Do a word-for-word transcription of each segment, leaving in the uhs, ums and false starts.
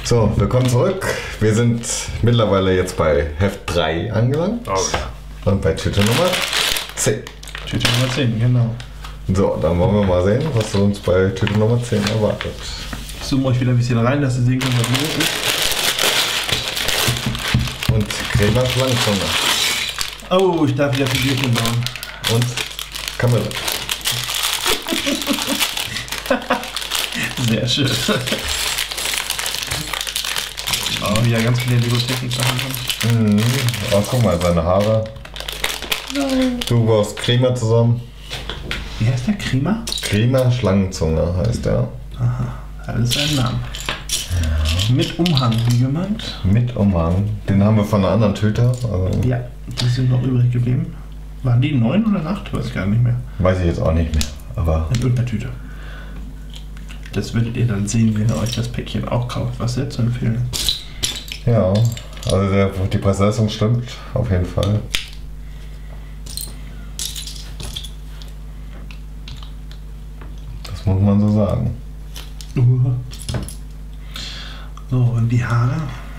So, willkommen zurück. Wir sind mittlerweile jetzt bei Heft drei angelangt. Oh. Und bei Tüte Nummer zehn. Tüte Nummer zehn, genau. So, dann wollen wir mal sehen, was uns bei Tüte Nummer zehn erwartet. Ich zoome euch wieder ein bisschen rein, dass ihr sehen könnt, was los ist. Und Crema Schlangenzunge. Oh, ich darf wieder Figürchen bauen. Und Kamera. Sehr schön. Oh, wieder ganz viele Lego-Technik-Sachen. Mhm. Oh, guck mal, seine Haare. Du baust Crema zusammen. Wie heißt der? Crema? Crema Schlangenzunge heißt der. Aha, alles seinen Namen. Ja. Mit Umhang, wie gemeint? Mit Umhang. Den haben wir von einer anderen Tüte. Also Ja, die sind noch übrig geblieben. Waren die neun oder acht? Weiß ich gar nicht mehr. weiß ich jetzt auch nicht mehr. Aber In irgendeiner Tüte. Das werdet ihr dann sehen, wenn ihr euch das Päckchen auch kauft, was sehr zu empfehlen ist. ja, also der, die Preisleistung stimmt auf jeden Fall. Das muss man so sagen. Uh. So, und die Haare.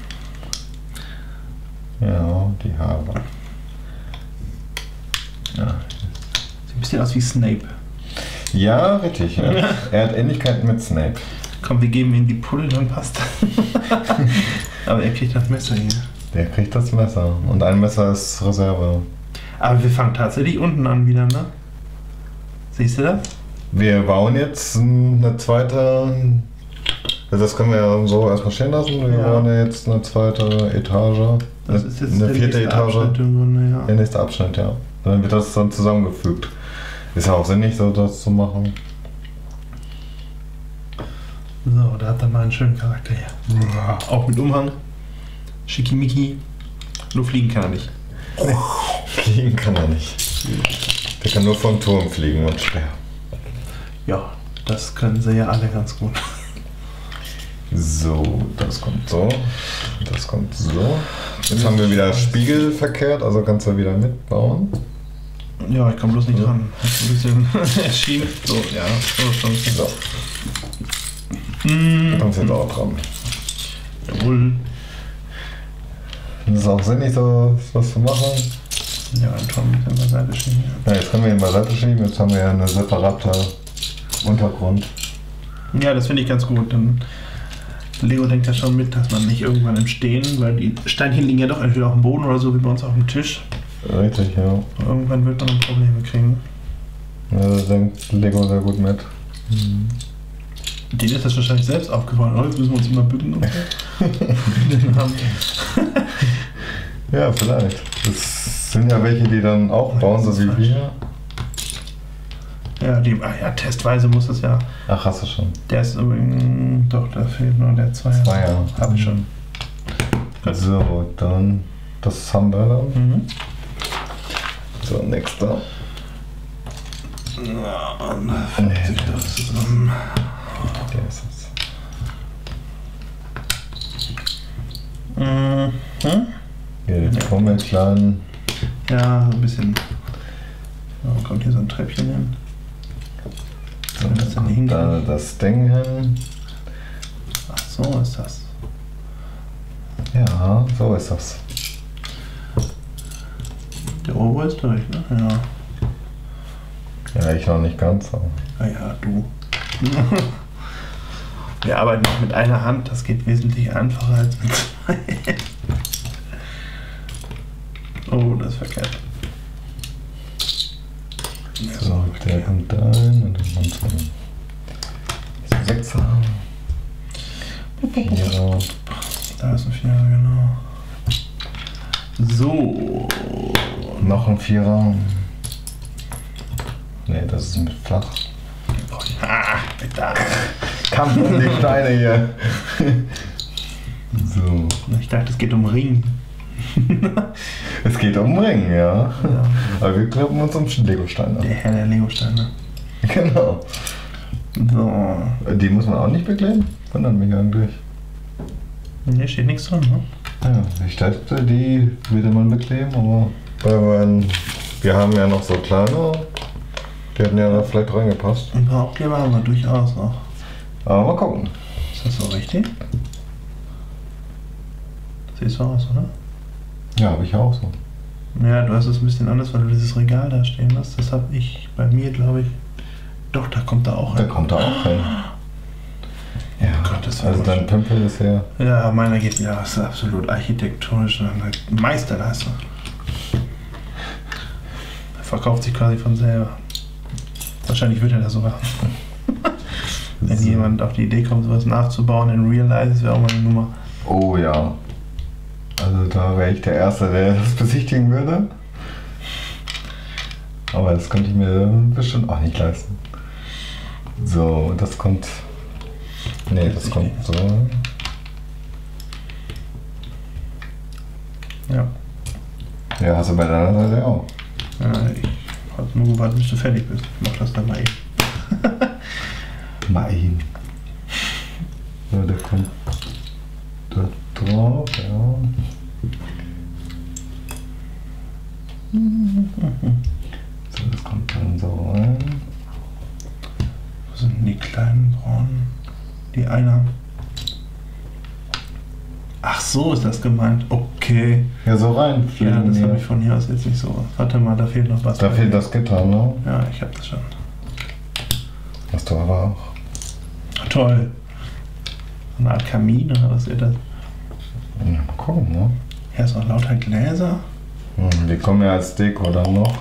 Ja, die Haare. Ja, Sieht ein bisschen aus wie Snape. ja richtig. Ja. Er hat Ähnlichkeiten mit Snape. Komm, wir geben ihm die Pulle, dann passt das. Aber er kriegt das Messer hier. Der kriegt das Messer. Und ein Messer ist Reserve. Aber wir fangen tatsächlich unten an wieder, ne? Siehst du das? Wir bauen jetzt eine zweite. Das können wir ja so erstmal stehen lassen. Wir Ja. bauen ja jetzt eine zweite Etage. Das ist jetzt eine der vierte nächste Etage. Abschnitt im Grunde, ja. Der nächste Abschnitt, ja. Dann wird das dann zusammengefügt. Ist ja auch sinnig, so das zu machen. So, da hat er mal einen schönen Charakter hier. Auch mit Umhang. Schickimicki. Nur fliegen kann er nicht. Fliegen kann er nicht. Der kann nur vom Turm fliegen und schwer. Ja, das können sie ja alle ganz gut. So, das kommt so. Das kommt so. Jetzt haben wir wieder Spiegel verkehrt, also kannst du wieder mitbauen. Ja, ich komme bloß nicht dran. Ein bisschen erschienen. So, ja, so schon. So, Mm. dann sind wir auch dran. Jawohl. Das ist auch sinnig, so was zu machen. Ja, ein Tom mit der Seite schieben. Ja, jetzt können wir ihn beiseite schieben, jetzt haben wir ja eine separate Untergrund. Ja, das finde ich ganz gut. Dann Lego denkt ja schon mit, dass man nicht irgendwann im Stehen, weil die Steinchen liegen ja doch entweder auf dem Boden oder so wie bei uns auf dem Tisch. Richtig, ja. Irgendwann wird man dann Probleme kriegen. Ja, da denkt Lego sehr gut mit. Denen ist das wahrscheinlich selbst aufgefallen, oder? Jetzt müssen wir uns immer bücken. Und so. Ja, vielleicht. Das sind ja welche, die dann auch bauen, so wie wir. Ja, die, ah ja, testweise muss das ja. Ach, hast du schon. Der ist übrigens. Doch, da fehlt nur der Zweier. Zweier. Hab ich schon. So, dann das haben wir dann. Mhm. So, nächster. Ja, und da fällt sich das zusammen. Der ist es. Mhm. Hier, die Trommelkleinen. Ja, so ein bisschen. Ja, kommt hier so ein Treppchen hin. So, Soll das denn da hinkriegen? das Ding hin. Ach, so ist das. Ja, so ist das. Der Ober ist durch, ne? Ja. Ja, ich noch nicht ganz. Aber Ah ja, du. Wir arbeiten auch mit einer Hand, das geht wesentlich einfacher als mit zwei. Oh, das ist verkehrt. Ja, so, der kommt da hin und dann kommt so ein Sechser. Vierer. Da ist ein Vierer, genau. So. Noch ein Vierer. Ne, das ist mit flach. Ah, da. Kampf um die Steine hier. So. Ich dachte, es geht um Ring. Es geht um den Ring, ja. Ja. Aber wir kloppen uns um Legosteine. Der Herr der Legosteine. Genau. So. Die muss man auch nicht bekleben? Wundert mich eigentlich. Hier steht nichts drin, ne? Ja, ich dachte, die würde man bekleben, aber weil man, wir haben ja noch so kleine, die hätten ja da vielleicht reingepasst. Ein paar Aufkleber haben wir durchaus noch. Aber mal gucken. Ist das so richtig? Siehst so aus, oder? Ja, habe ich auch so. Ja, du hast es ein bisschen anders, weil du dieses Regal da stehen hast. Das habe ich bei mir, glaube ich. Doch, da kommt er auch Da rein. kommt er auch rein. Ja, Gott, das also war dein Pimpel ist ja... Ja, meiner geht ja, ist absolut architektonisch. Eine Meisterleistung. Er verkauft sich quasi von selber. Wahrscheinlich wird er das sogar. Wenn So. jemand auf die Idee kommt, sowas nachzubauen in Real Life, das wäre auch mal eine Nummer. Oh ja. Also da wäre ich der Erste, der das besichtigen würde. Aber das könnte ich mir bestimmt auch nicht leisten. So, das kommt... Nee, das kommt so. Ja. Ja, hast du bei deiner Seite auch. Ja, ich habe nur gewartet, bis du fertig bist. Ich mach das dann mal eben. Mal eben. So, der kommt da drauf, ja. So, das kommt dann so rein. Wo sind denn die kleinen braunen? Die einer. Ach so, ist das gemeint. Okay. Ja, so rein. Ja, das habe ich von hier aus jetzt nicht so. Warte mal, da fehlt noch was. Da fehlt das Gitter, ne? Ja, ich habe das schon. Hast du aber auch. Toll. Eine Art Kamin oder was ist das? Ja, mal gucken, ne? Hier ist noch lauter Gläser. Hm, die kommen ja als Deko dann noch.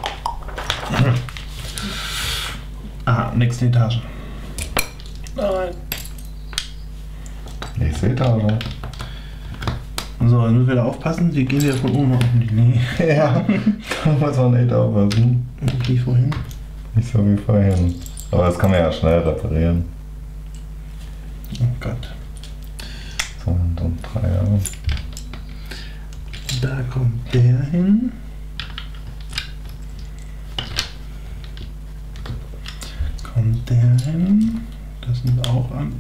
Ah, nächste Etage. Nein. Nächste Etage. So, jetzt müssen wir da aufpassen. Wir gehen wieder von oben auf die Linie. Ja, da muss man echt aufpassen. Wie vorhin. Nicht so wie vorhin. Aber das kann man ja schnell reparieren. Oh Gott. So, und um drei Jahre. Da kommt der hin. Kommt der hin. Das sind auch an.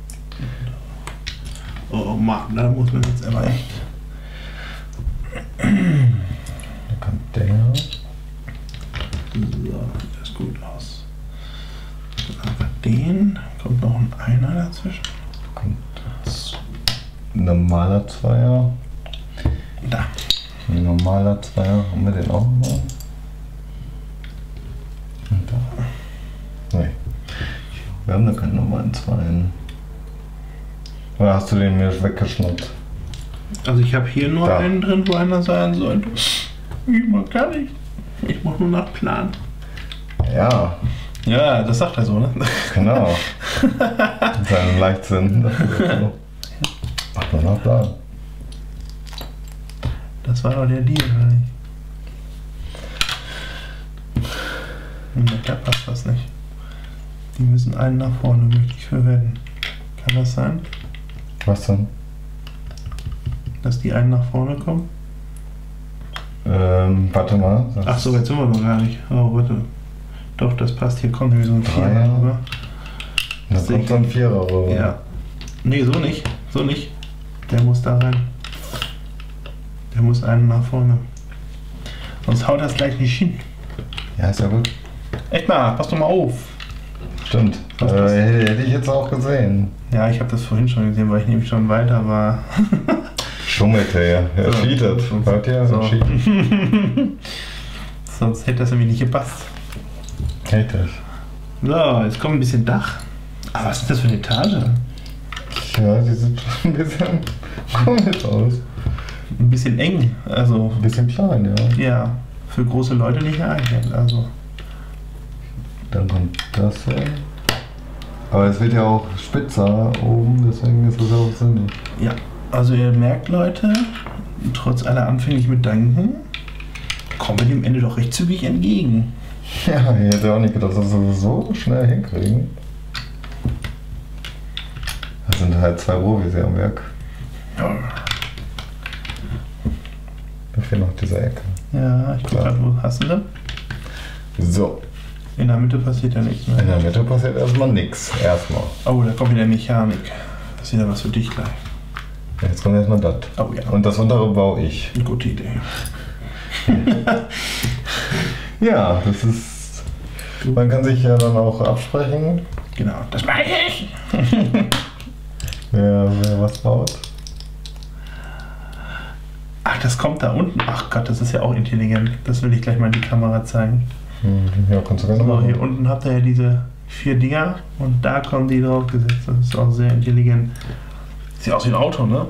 Oh Mann, da muss man jetzt aber echt. Da kommt der. So, sieht das gut aus. Dann haben wir den. Kommt noch ein Einer dazwischen. Kommt jetzt ein normaler Zweier. Da. Ein normaler Zweier. Haben wir den auch noch? Und da. Nee. Wir haben da keinen normalen Zweien. Oder hast du den mir weggeschnappt? Also ich habe hier nur Da. einen drin, wo einer sein sollte. Ich mag gar nicht. Ich mach nur nach Plan. Ja, Ja, das sagt er so, ne? genau. Mit seinem Leichtsinn. Macht man nach Plan. Das war doch der Deal, oder nicht? Hm, da passt was nicht. Die müssen einen nach vorne, möchte ich verwenden. Kann das sein, Was denn? dass die einen nach vorne kommen? Ähm, warte mal. Das Ach so, jetzt sind wir noch gar nicht. Oh, warte. Doch, das passt. Hier kommt nämlich so ein Dreier. Vierer rüber. Da kommt so ein Vierer rüber. Ja. Nee, so nicht. So nicht. Der muss da rein. Der muss einen nach vorne. Sonst haut das gleich nicht hin. Ja, ist ja gut. Echt mal, pass doch mal auf. Stimmt. Was Äh, passt? hätte, hätte ich jetzt auch gesehen. Ja, ich habe das vorhin schon gesehen, weil ich nämlich schon weiter war. Schummelte er. Er So. cheatet. Hört ihr? So. Er cheatet. Sonst hätte das nämlich nicht gepasst. Richtig. So, jetzt kommt ein bisschen Dach. Aber was ist das für eine Etage? Ja, die sieht schon ein bisschen komisch aus. Ein bisschen eng. Also, Ein bisschen klein, ja. ja, für große Leute nicht geeignet. Also, Dann kommt das hier. Aber es wird ja auch spitzer oben, deswegen ist es auch sinnig. ja. Also, ihr merkt, Leute, trotz aller anfänglichen Bedenken, kommen wir dem Ende doch recht zügig entgegen. Ja, ich hätte auch nicht gedacht, dass wir das so schnell hinkriegen. Das sind halt zwei Profis hier am Werk. Ja, Da fehlt noch diese Ecke. ja ich guck Klar. grad, wo hast du denn? So, In der Mitte passiert ja nichts in mehr. der Mitte passiert erstmal nichts. Erstmal. Oh, da kommt wieder Mechanik. Das ist wieder was für dich gleich. Jetzt kommt erstmal das. Oh ja, Und das untere baue ich. eine gute Idee. Ja, das ist. Man kann sich ja dann auch absprechen, Genau, das mache ich. wer, wer was baut. Ach, das kommt da unten. Ach Gott, das ist ja auch intelligent. Das will ich gleich mal in die Kamera zeigen. Ja, kannst du gerne So, machen. hier unten habt ihr ja diese vier Dinger und da kommen die drauf gesetzt. Das ist auch sehr intelligent. Sieht aus wie ein Auto, ne?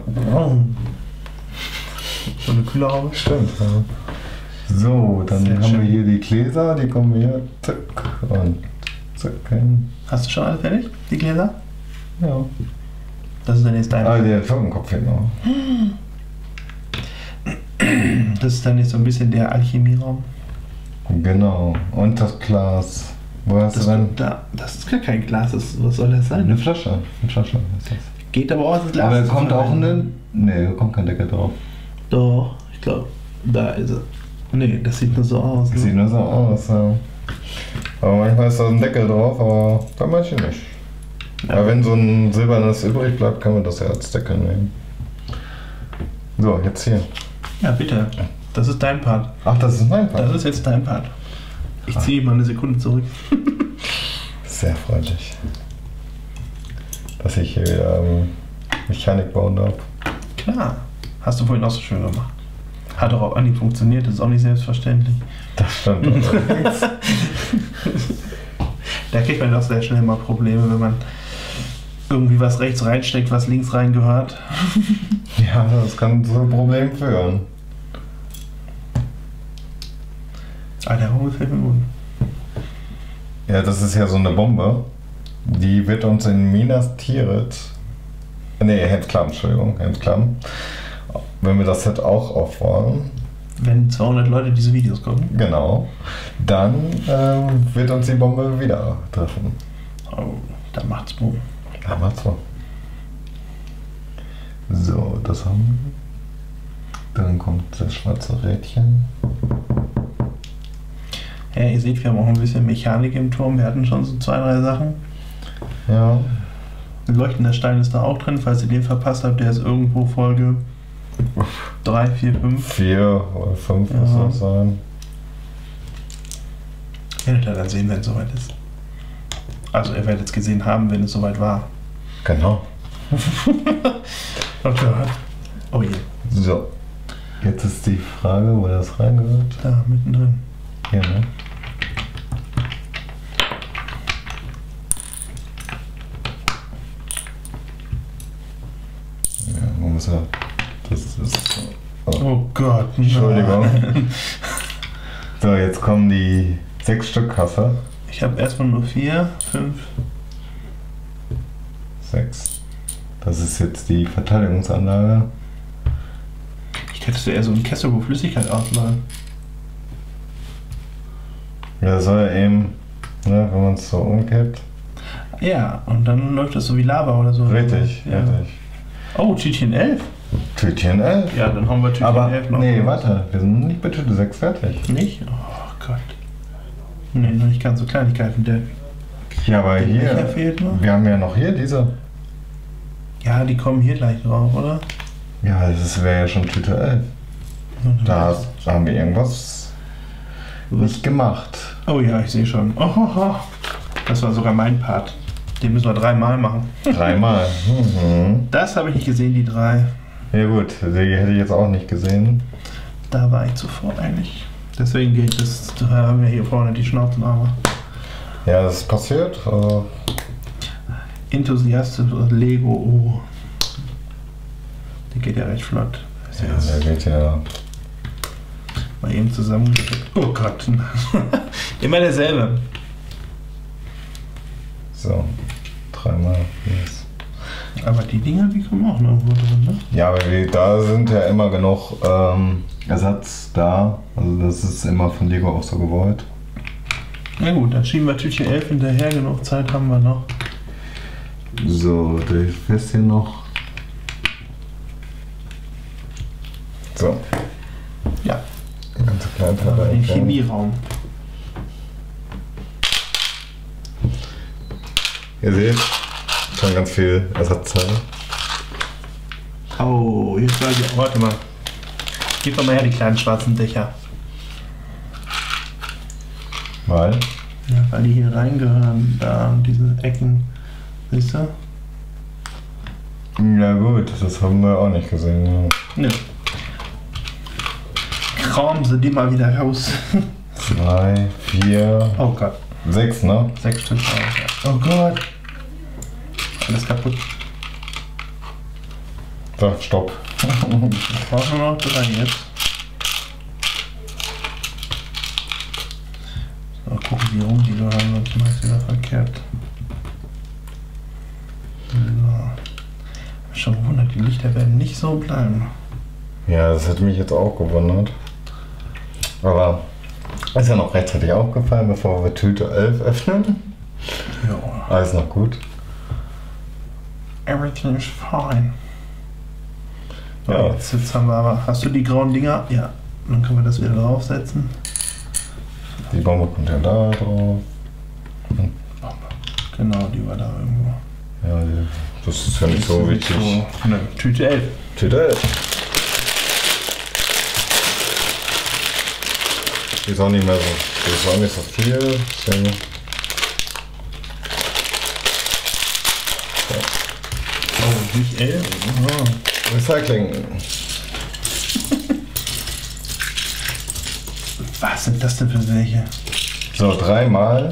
So eine Kühlerhaube. Stimmt, ja. So, dann Sehr haben schön. wir hier die Gläser, die kommen hier zack und zack hin. Hast du schon alle fertig? Die Gläser? Ja. Das ist dann jetzt dein. Ah, der Firmenkopf fehlt noch. Das ist dann jetzt so ein bisschen der Alchemieraum. Genau. Und das Glas. Wo hast Das, du dann? da, das ist gar kein Glas. Das, was soll das sein? Eine Flasche. Eine Flasche ist das. Geht aber auch als Glas. Aber da zu kommt auch verwenden. eine. Nee, da kommt kein Deckel drauf. Doch, ich glaube, da ist er. Nee, das sieht nur so aus. Sieht Ne? nur so aus, ja. Aber manchmal ist da ein Deckel drauf, aber bei manchen nicht. Ja. Aber wenn so ein silbernes übrig bleibt, kann man das ja als Deckel nehmen. So, jetzt hier. Ja, bitte. Das ist dein Part. Ach, das ist mein Part. Das ist jetzt dein Part. Ich ziehe mal eine Sekunde zurück. Sehr freundlich. Dass ich hier wieder ähm, Mechanik bauen darf. Klar. Hast du vorhin auch so schön gemacht. Hat auch auf Anhieb funktioniert, das ist auch nicht selbstverständlich. Das stimmt allerdings. Da kriegt man auch sehr schnell mal Probleme, wenn man irgendwie was rechts reinsteckt, was links reingehört. Ja, das kann zu Problemen führen. Ah, der Raum gefällt mir gut. Ja, das ist ja so eine Bombe. Die wird uns in Minas Tirith. Nee, Hemdklamm, Entschuldigung, Hemdklamm. Wenn wir das Set auch aufbauen, Wenn zweihundert Leute diese Videos gucken. genau, dann ähm, wird uns die Bombe wieder treffen. Oh, dann macht's Boom. Ja, macht's mal. So, das haben wir. Dann kommt das schwarze Rädchen. Ja, ihr seht, wir haben auch ein bisschen Mechanik im Turm. Wir hatten schon so zwei, drei Sachen. Ja. Ein leuchtender Stein ist da auch drin, falls ihr den verpasst habt. Der ist irgendwo Folge drei, vier, fünf. Vier oder fünf Ja. muss das sein. Werdet ihr dann sehen, wenn es soweit ist. Also ihr werdet es gesehen haben, wenn es soweit war. Genau. Oh Gott. Oh je, So. Jetzt ist die Frage, wo das reingehört. da mittendrin. Hier, ne? Ja, man muss ja. Das ist. Oh. Oh Gott. Entschuldigung. nein. So, jetzt kommen die sechs Stück Kasse. Ich habe erstmal nur vier, fünf. Sechs. Das ist jetzt die Verteidigungsanlage. Ich hätte eher so einen Kessel, wo Flüssigkeit ausläuft. Ja, das soll ja eben, ne, wenn man es so umkippt. Ja, und dann läuft das so wie Lava oder so. Richtig, Ja. richtig. Oh, Tütchen elf. Tütchen elf. Ja, dann haben wir Tütchen Aber, elf noch. nee, warte, wir sind nicht bei Tüte sechs fertig. Nicht? Oh Gott. Nee, noch nicht ganz so Kleinigkeiten. Der, Ja, aber der Becher hier, fehlt noch. wir haben ja noch hier diese. Ja, die kommen hier gleich drauf, oder? Ja, das wäre ja schon Tüte elf. Da haben wir irgendwas nicht gemacht. Oh ja, ich sehe schon. Oh, oh, oh. Das war sogar mein Part. Den müssen wir dreimal machen. Dreimal. Mhm. Das habe ich nicht gesehen, die drei. Ja gut, die hätte ich jetzt auch nicht gesehen. Da war ich zuvor eigentlich. Deswegen geht das. Da haben wir hier vorne die Schnauzenarme. Ja, das ist passiert. Also, Enthusiastisch Lego. Oh. Der geht ja recht flott. Das ja, ist der geht ja. mal eben zusammengesteckt. Oh Gott. Immer derselbe. So, dreimal. Yes. Aber die Dinger, die kommen auch noch irgendwo drin, ne? Ja, aber wir, da sind ja immer genug ähm, Ersatz da. Also das ist immer von Lego auch so gewollt. Na gut, dann schieben wir Tütchen elf hinterher. Genug Zeit haben wir noch. So, das fest hier noch. So. Ja. Ganz klein Aber den Chemieraum. Ihr seht, schon ganz viel Ersatzteil. Oh, jetzt weiß ich. Warte mal. Gib doch mal her die kleinen schwarzen Dächer. Weil? Ja, weil die hier reingehören. Da, diese Ecken. Siehst du? Ja gut, das haben wir auch nicht gesehen. Ja. Nö. Kramen sie die mal wieder raus. Drei, vier, Oh Gott. sechs, ne? Sechs Stück raus. Ja. Oh Gott. Alles kaputt. So, stopp. Ich brauche nur noch drei jetzt. So, gucken wie rum die so haben, sonst mache ich wieder verkehrt. So. Schon gewundert, die Lichter werden nicht so bleiben. Ja, das hätte mich jetzt auch gewundert. Aber ist ja noch rechtzeitig aufgefallen, bevor wir Tüte elf öffnen. Ja. Alles noch gut. Everything is fine. So, Ja. jetzt, jetzt haben wir aber. Hast du die grauen Dinger? Ja. Dann können wir das wieder draufsetzen. Die Bombe kommt ja da drauf. Genau, die war da irgendwo. Ja, die- das ist ja nicht so wichtig. So, ne, Tüte elf. Tüte elf. Ist auch nicht mehr so. Das war nicht so viel. Deswegen- Oh, nicht elf? Oh. Recycling. Was sind das denn für welche? So, dreimal.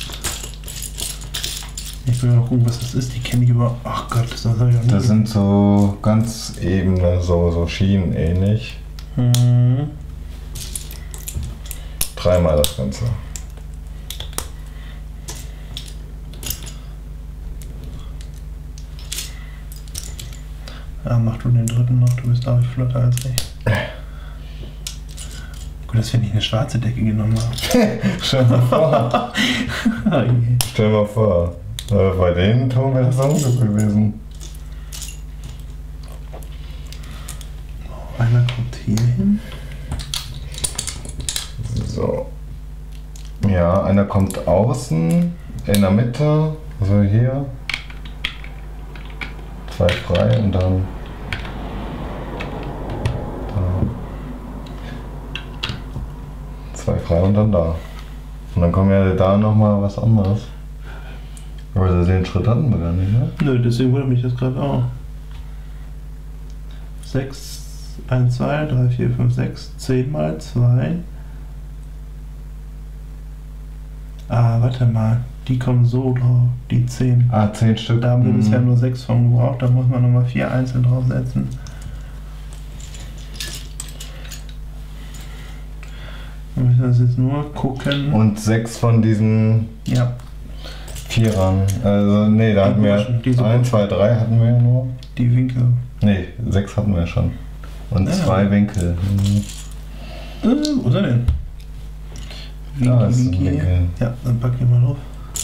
Ich will mal gucken, was das ist. Die kenne ich über. Ach Gott, das habe ich auch nicht. Das sind so ganz ebene, so, so Schienen ähnlich. Hm. Dreimal das Ganze. Ja, mach du den dritten noch. Du bist, glaube ich, flotter als ich. Gut, dass wir nicht eine schwarze Decke genommen haben. Stell mal vor. Oh je. Stell mal vor. äh, Bei den Ton wäre das auch so gewesen. Einer kommt hier hin. So. Ja, einer kommt außen, in der Mitte, also hier. Zwei frei und dann. Da. Zwei frei und dann da. Und dann kommen ja da nochmal was anderes. Aber den Schritt hatten wir gar nicht, ne? Nö, deswegen wundert mich das gerade auch. sechs, eins, zwei, drei, vier, fünf, sechs, zehn mal zwei. Ah, warte mal. Die kommen so drauf, die zehn. Ah, zehn Stück. Da haben wir Mhm. bisher nur sechs von gebraucht, da muss man nochmal vier einzeln draufsetzen. Wir müssen das jetzt nur gucken. Und sechs von diesen Ja, Vierern. Also, nee, da Die hatten wir. Burschen, diese Ein, zwei, drei hatten wir ja nur. die Winkel. Nee, sechs hatten wir schon. Und Ah. zwei Winkel. Mhm. Äh, wo ist er denn? Da ist ein Winky. Winkel. Ja, dann pack ihn mal drauf.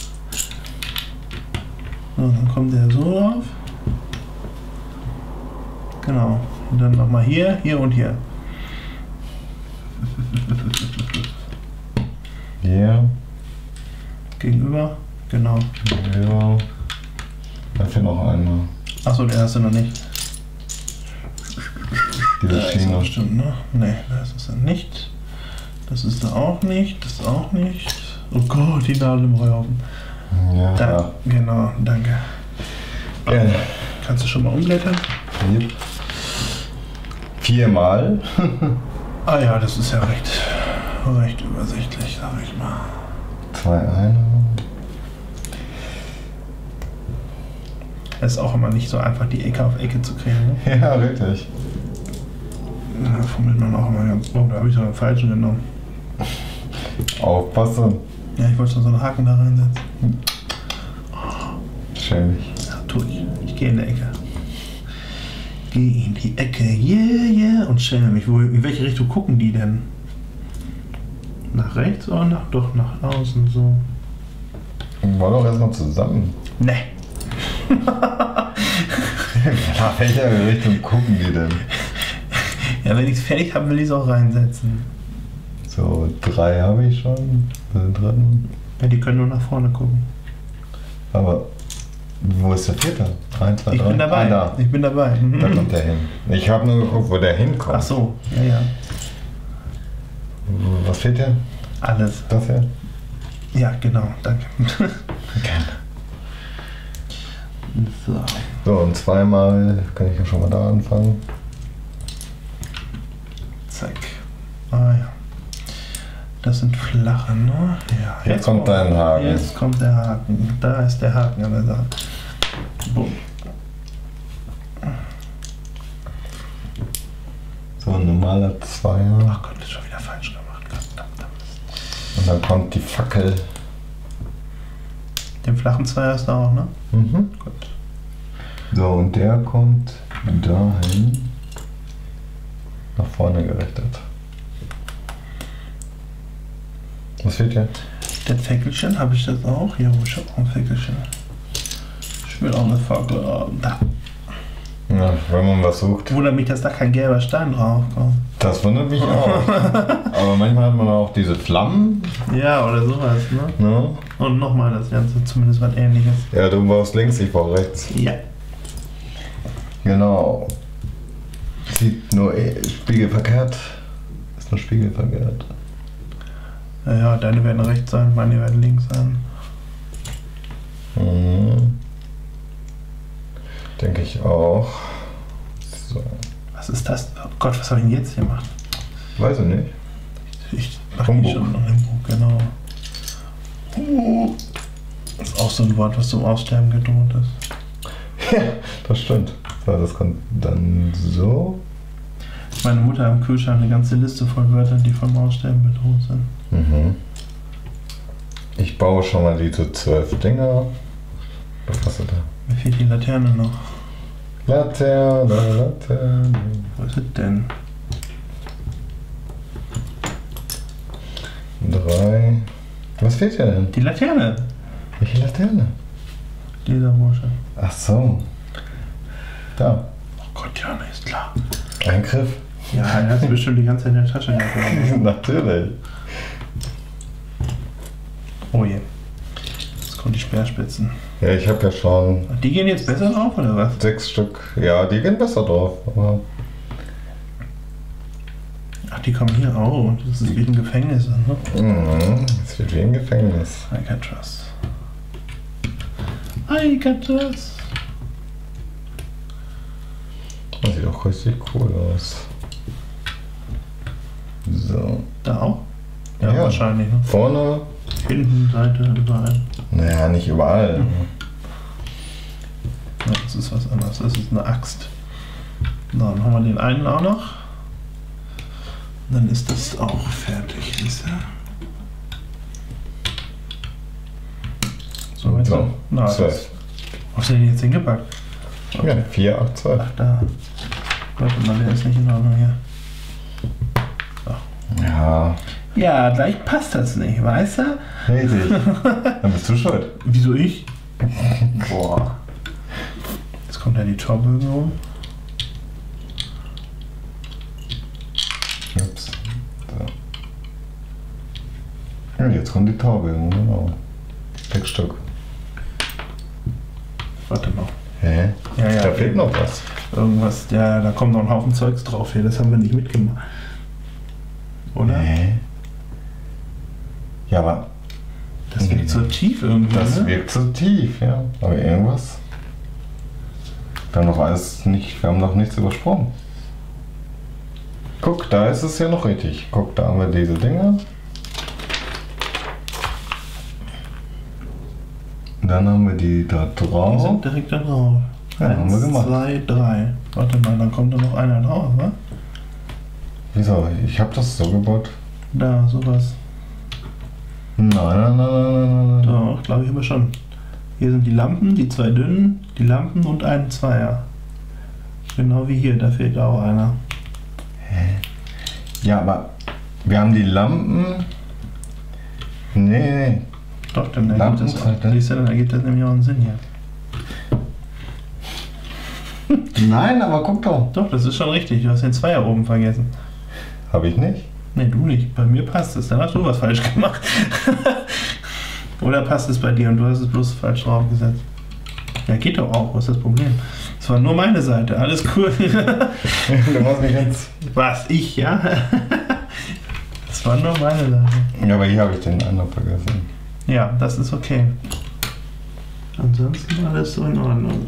So, dann kommt der so drauf. Genau. Und dann nochmal hier, hier und hier. Hier. Gegenüber. Genau. Ja. Da fehlt noch einer. Achso, der hast du noch nicht. Diese Da ist er Schiene. bestimmt, ne? Ne, das ist er nicht. Das ist er auch nicht. Das auch nicht. Oh Gott, die Nadel im Heuhaufen. Ja. Da, ja. genau, danke. Gerne. Kannst du schon mal umblättern? Yep. Viermal. Ah ja, das ist ja recht, recht übersichtlich, sag ich mal. Zwei eine. Es ist auch immer nicht so einfach, die Ecke auf Ecke zu kriegen. Ne? Ja, wirklich. Da fummelt man auch immer ganz. Oh, da habe ich so einen falschen genommen. Aufpassen. Ja, ich wollte schon so einen Haken da reinsetzen. Schämig. Ja, tu ich. Ich gehe in die Ecke. Geh in die Ecke, yeah, yeah. Und schäme mich. Wo, in welche Richtung gucken die denn? Nach rechts oder nach, doch nach außen so? Wir wollen doch erstmal zusammen. Ne. Nach welcher Richtung gucken die denn? Ja, wenn ich es fertig habe, will ich es auch reinsetzen. So, drei habe ich schon. Den dritten. Ja, die können nur nach vorne gucken. Aber wo ist der vierte? Eins, zwei, Ich drei. bin dabei. Ah, da. Ich bin dabei. Da kommt der hin. Ich habe nur geguckt, wo der hinkommt. Ach so, ja, ja. Was fehlt dir? Alles. Das hier? Ja, genau, danke. Gerne. So. So, und zweimal kann ich ja schon mal da anfangen. Zack. Ah ja. Das sind flache, ne? Ja. Jetzt, jetzt kommt dein Haken. Jetzt kommt der Haken. Da ist der Haken an der Sache. Boom. So ein normaler Zweier. Ach Gott, das ist schon wieder falsch gemacht. Verdammt. Und dann kommt die Fackel. Den flachen Zweier ist da auch, ne? Mhm. Gut. So, und der kommt dahin. Nach vorne gerichtet. Was fehlt hier? Der Fäckelchen, habe ich das auch? Ja, ich habe auch ein Fäckelchen. Ich will auch eine Fackel haben. Da. Ja, wenn man was sucht. Wundert mich, dass da kein gelber Stein drauf kommt. Das wundert mich auch. Aber manchmal hat man auch diese Flammen. Ja, oder sowas, ne? Ne? Und nochmal das Ganze, zumindest was Ähnliches. Ja, du baust links, ich baue rechts. Ja. Genau. Sieht nur spiegelverkehrt. Ist nur spiegelverkehrt. Ja, ja, deine werden rechts sein, meine werden links sein. Mhm. Denke ich auch. So. Was ist das? Oh Gott, was habe ich denn jetzt gemacht? Weiß ich nicht. Ich mache Humbug. schon noch Humbug, genau. Humbug. Das ist auch so ein Wort, was zum Aussterben gedroht ist. Ja, das stimmt. So, das kommt dann so. Meine Mutter hat im Kühlschrank eine ganze Liste voll Wörtern, die vom Aussterben bedroht sind. Mhm. Ich baue schon mal diese zwölf Dinger. Was hast du da? Mir fehlt die Laterne noch. Laterne, Laterne. Wo ist es denn? Drei. Was fehlt dir denn? Die Laterne! Welche Laterne? Dieser Bursche. Ach so. Da. Oh Gott, ja, ne, ist klar. Ein Griff. Ja, er hat bestimmt die ganze Zeit in der Tasche gehabt. Natürlich. Oh je. Jetzt kommen die Speerspitzen. Ja, ich habe ja schon Ach, die gehen jetzt besser drauf, oder was? sechs Stück. Ja, die gehen besser drauf. Aber Ach, die kommen hier. Oh, das ist wie ein Gefängnis, ne? mhm, es wird wie ein Gefängnis. I can trust. I can trust. Das sieht auch richtig cool aus. So. Da auch? Ja, Ja. wahrscheinlich, ne? Vorne. Hinten, Seite, überall. Naja, nicht überall. Ja, das ist was anderes. Das ist eine Axt. Na, dann haben wir den einen auch noch. Dann ist das auch fertig. Siehst du? So, jetzt So, Na, zwölf. das, wo hast du den jetzt hingepackt? Ja, vier, acht, zwölf. Ach, da. Warte mal, der ist nicht in Ordnung hier. Ja, Ja, gleich passt das nicht, weißt du? richtig. Dann bist du schuld. Wieso ich? Boah. Jetzt kommt ja die Torbögen rum. Ups. So. Ja, jetzt kommt die Taube, genau. Sechs Stück. Warte noch. Hä? Ja, ja. Da fehlt noch was. Irgendwas, ja, da kommt noch ein Haufen Zeugs drauf hier, das haben wir nicht mitgemacht. Oder? Hä? Ja, aber Das wirkt so tief irgendwie. das ne? wirkt so tief, ja. Aber irgendwas. Wir haben noch alles nicht, wir haben noch nichts übersprungen. Guck, da ist es ja noch richtig. Guck, da haben wir diese Dinger. Dann haben wir die da Die drauf. sind direkt da drauf. Ja, haben wir Eins, gemacht. zwei, drei. Warte mal, dann kommt da noch einer drauf, wa? Wieso? Ich habe das so gebaut. Da, sowas. Nein, nein, nein, nein, nein, nein. Doch, glaube ich aber schon. Hier sind die Lampen, die zwei dünnen, die Lampen und ein Zweier. Genau wie hier, da fehlt auch einer. Ja, aber wir haben die Lampen. Nee, nee. Doch, dann ergibt Lampen, das, Alter. siehst du, dann ergibt das nämlich auch einen Sinn hier. Nein, aber guck doch. Doch, das ist schon richtig. Du hast den Zweier oben vergessen. Habe ich nicht. Nee, du nicht. Bei mir passt es. Dann hast du was falsch gemacht. Oder passt es bei dir und du hast es bloß falsch draufgesetzt? Ja, geht doch auch. Was ist das Problem? Das war nur meine Seite. Alles cool. Du machst mich jetzt. Was? Ich, ja? Das war nur meine Seite. Ja, aber hier habe ich den anderen vergessen. Ja, das ist okay. Ansonsten alles so in Ordnung.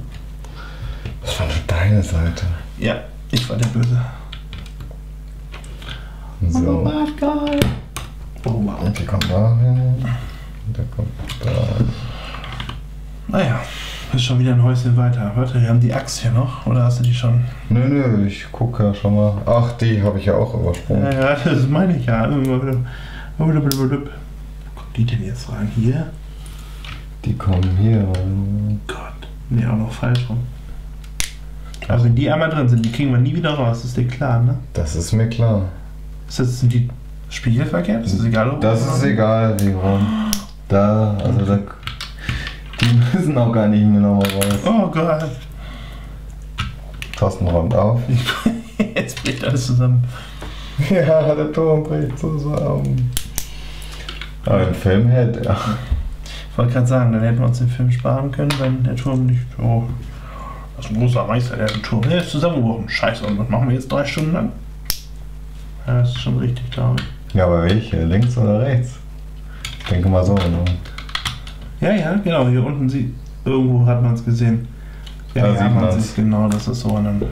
Das war nur deine Seite. Ja, ich war der Böse. So. Bad Guy. Oh wow. Und die kommt da hin. Der kommt da. Naja, ist schon wieder ein Häuschen weiter. Warte, wir haben die Axt hier noch. Oder hast du die schon? Nö, nö, ich gucke ja schon mal. Ach, die habe ich ja auch übersprungen. Ja, ja, das meine ich ja. Wo kommt die denn jetzt rein? Hier? Die kommen hier rein. Gott. Nee, auch noch falsch rum. Aber wenn die einmal drin sind, die kriegen wir nie wieder raus. Ist dir klar, ne? Das ist mir klar. Ist das, sind die spiegelverkehrt? Ist das egal? Ob Das ist egal, wie rum. Da, also da. Die müssen auch gar nicht mehr nochmal raus. Oh Gott. Thorsten räumt auf. Jetzt bricht alles zusammen. Ja, der Turm bricht zusammen. Aber im Film hätte er. Ich wollte gerade sagen, dann hätten wir uns den Film sparen können, wenn der Turm nicht. Oh, das ist ein großer Meister, der den Turm. Der ist zusammengebrochen. Scheiße, und was machen wir jetzt drei Stunden lang? Ja, das ist schon richtig, glaube ich. Ja, aber welche? Links oder rechts? Ich denke mal so. Ne? Ja, ja, genau. Hier unten sieht. Irgendwo hat man es gesehen. Ja, Da ja, sieht man man's. sieht genau, das ist so. Und dann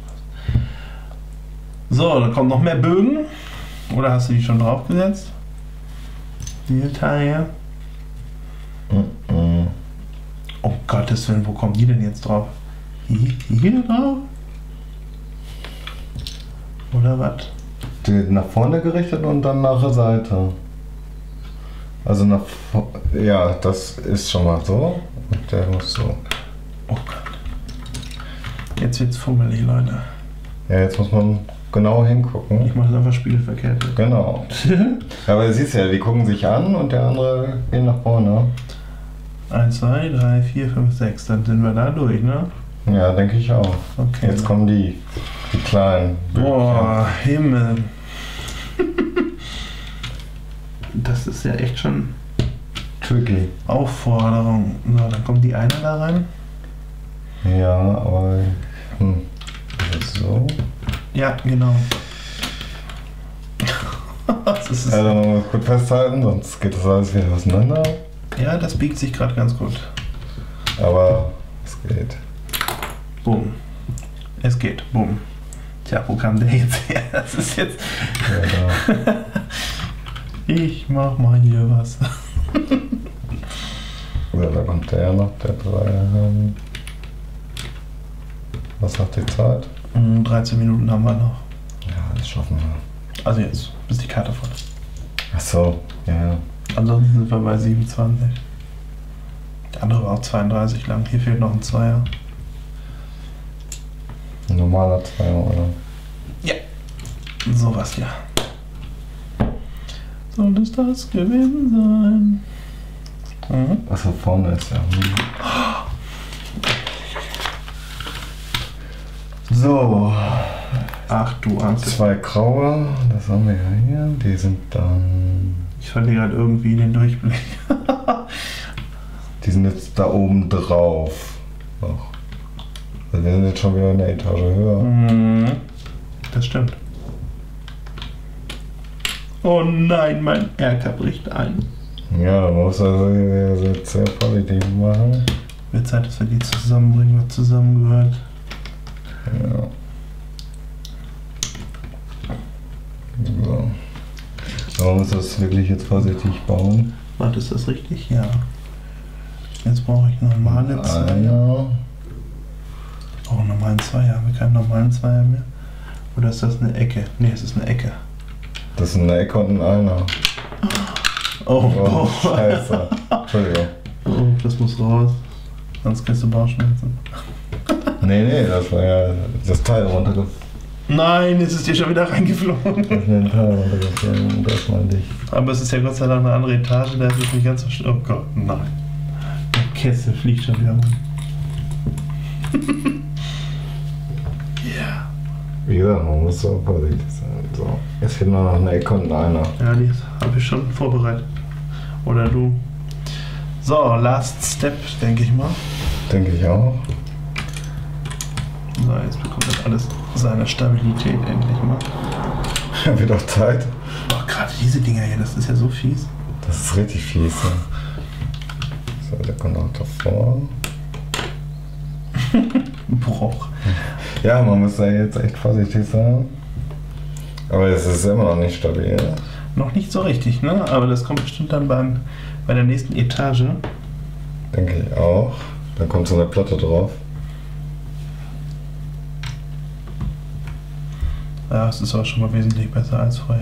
so, da kommen noch mehr Bögen. Oder hast du die schon draufgesetzt? Die Teile. Mhm. Oh Gottes Willen, wo kommen die denn jetzt drauf? Hier, hier drauf? Oder was? Die nach vorne gerichtet und dann nach der Seite. Also nach vor- ja, das ist schon mal so. Und der muss so. Oh Gott. Jetzt wird's fummelig, Leute. Ja, jetzt muss man genau Ich hingucken. mache es einfach spiegelverkehrt. Genau. Ja, aber du siehst ja, die gucken sich an und der andere geht nach vorne. eins, zwei, drei, vier, fünf, sechs. Dann sind wir da durch, ne? Ja, denke ich auch. Okay. Jetzt kommen die, die kleinen. Boah, Himmel. Das ist ja echt schon Tricky. Aufforderung. So, dann kommt die eine da rein. Ja, aber. Hm. So. Ja, genau. Das ist Also man muss gut festhalten, sonst geht das alles wieder auseinander. ja, das biegt sich gerade ganz gut. Aber es geht. Bumm. Es geht. Bumm. Tja, wo kam der jetzt her? Das ist jetzt. Ja, da. Ich mach mal hier was. So, da kommt der noch, der drei. Was sagt die Zeit? Mm, dreizehn Minuten haben wir noch. Ja, das schaffen wir. Also jetzt, bis die Karte voll ist. Ach so, ja, ja. Ansonsten sind wir bei siebenundzwanzig. Der andere war auch zweiunddreißig lang. Hier fehlt noch ein Zweier. Ein normaler Zweier, oder? Sowas hier. Soll es das gewesen sein? Mhm. Achso, vorne ist ja. Hm. So, Ach du Angst. zwei graue, das haben wir ja hier. Die sind dann. Ich verliere gerade irgendwie den Durchblick. Die sind jetzt da oben drauf. Noch. Also wir sind jetzt schon wieder eine Etage höher. Mhm. Das stimmt. Oh nein, mein Erker bricht ein. Ja, man muss also jetzt sehr vorsichtig machen. Wird Zeit, dass wir die zusammenbringen, was zusammengehört. Ja. So. Aber man muss das wirklich jetzt vorsichtig bauen. Warte, ist das richtig? Ja. Jetzt brauche ich normale Zweier. Einer. Ich brauche einen normalen Zweier. Haben wir keinen normalen Zweier mehr? Oder ist das eine Ecke? Ne, es ist eine Ecke. Das ist eine Ecke und ein Einer. Oh, Oh, boah. scheiße. Entschuldigung. Oh, das muss raus. Sonst kriegst du Bauchschmerzen. Nee, nee, das war ja das Teil runtergefallen. Nein, es ist dir schon wieder reingeflogen. Das ist mir ein Teil runtergefallen. Das meinte ich. Aber es ist ja Gott sei Dank eine andere Etage, da ist es nicht ganz so schlimm. Oh Gott, nein. Der Kessel fliegt schon wieder rum. Ja. Wie gesagt, man muss so vorsichtig sein. So. Jetzt fehlt nur noch eine Ecke und ein Einer. Ja, die habe ich schon vorbereitet. Oder du. So, last step, denke ich mal. Denke ich auch. So, jetzt bekommt das alles seine Stabilität endlich mal. Ja, wird auch Zeit. Oh, gerade diese Dinger hier, das ist ja so fies. Das ist richtig fies. Ja. So, der kommt auch davor. Bruch. Ja, man muss da jetzt echt vorsichtig sein. Aber es ist immer noch nicht stabil. Noch nicht so richtig, ne? Aber das kommt bestimmt dann beim, bei der nächsten Etage. Denke ich auch. Dann kommt so eine Platte drauf. Ja, es ist aber schon mal wesentlich besser als vorher.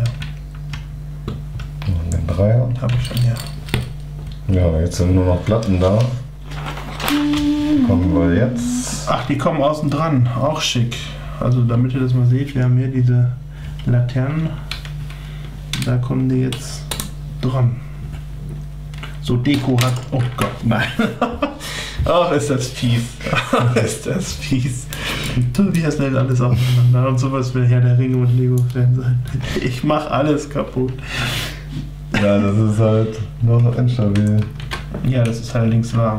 Und den Dreier. Habe ich schon, ja. Ja, jetzt sind nur noch Platten da. Kommen wir jetzt. Ach, die kommen außen dran. Auch schick. Also damit ihr das mal seht, wir haben hier diese Laternen. Da kommen die jetzt dran. So Deko hat. Oh Gott, nein. Ach, ist das fies. Ist das fies. Tobias nennt alles aufeinander und sowas will Herr der Ringe und Lego-Fan sein. Ich mach alles kaputt. Ja, das ist halt noch instabil. Ja, das ist allerdings wahr.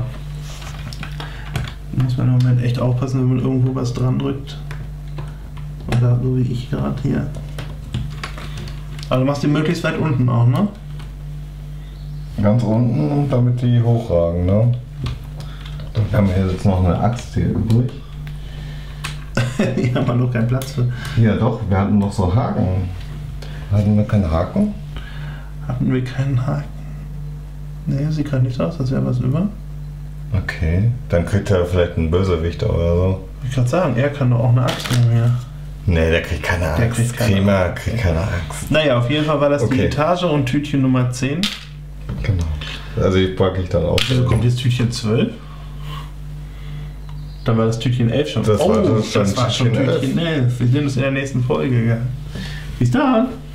Da muss man im Moment echt aufpassen, wenn man irgendwo was dran drückt. Oder so wie ich gerade hier. Also du machst die möglichst weit unten auch, ne? Ganz unten, damit die hochragen, ne? Wir haben hier jetzt noch eine Axt hier übrig. Hier haben wir noch keinen Platz für. Ja doch, wir hatten noch so Haken. Hatten wir keinen Haken? Hatten wir keinen Haken? Ne, sieht gerade nicht so aus, als wäre was über. Okay, dann kriegt er vielleicht einen Bösewicht oder so. Ich kann sagen, er kann doch auch eine Axt nehmen hier. Nee, der kriegt keine Axt. Der kriegt keine Kremer Axt. kriegt keine Axt. Naja, auf jeden Fall war das die Okay. Etage und Tütchen Nummer zehn. Genau. Also die packe ich dann auch. Also kommt jetzt Tütchen zwölf. Dann war das Tütchen elf schon. Das oh, war das das schon war schon Tütchen Tütchen elf. Wir sehen uns in der nächsten Folge. Ja. Bis dann.